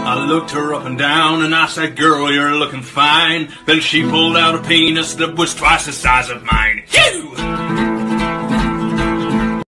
I looked her up and down and I said, girl, you're looking fine. Then she pulled out a penis that was twice the size of mine. Phew!